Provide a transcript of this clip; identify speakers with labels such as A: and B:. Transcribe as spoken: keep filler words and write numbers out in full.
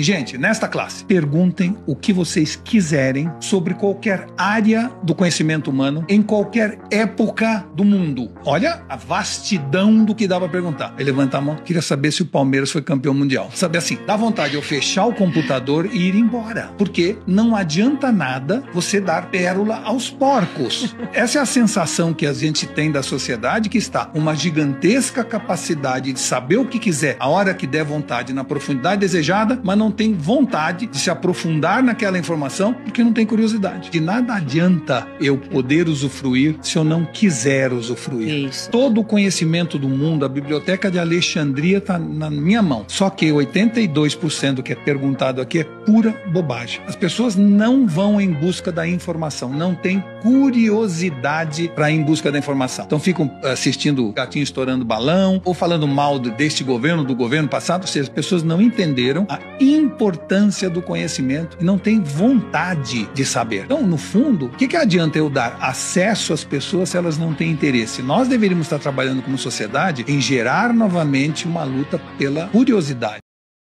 A: Gente, nesta classe, perguntem o que vocês quiserem sobre qualquer área do conhecimento humano, em qualquer época do mundo. Olha a vastidão do que dá pra perguntar. Ele levanta a mão, queria saber se o Palmeiras foi campeão mundial. Sabe assim, dá vontade de eu fechar o computador e ir embora. Porque não adianta nada você dar pérola aos porcos. Essa é a sensação que a gente tem da sociedade, que está uma gigantesca capacidade de saber o que quiser, a hora que der vontade, na profundidade desejada, mas não tem vontade de se aprofundar naquela informação porque não tem curiosidade. De nada adianta eu poder usufruir se eu não quiser usufruir.
B: Isso.
A: Todo o conhecimento do mundo, a biblioteca de Alexandria está na minha mão. Só que oitenta e dois por cento que é perguntado aqui é pura bobagem. As pessoas não vão em busca da informação, não tem curiosidade para ir em busca da informação. Então ficam assistindo gatinho estourando balão ou falando mal deste governo, do governo passado. Ou seja, as pessoas não entenderam a importância do conhecimento e não têm vontade de saber. Então, no fundo, o que, que adianta eu dar acesso às pessoas se elas não têm interesse? Nós deveríamos estar trabalhando como sociedade em gerar novamente uma luta pela curiosidade.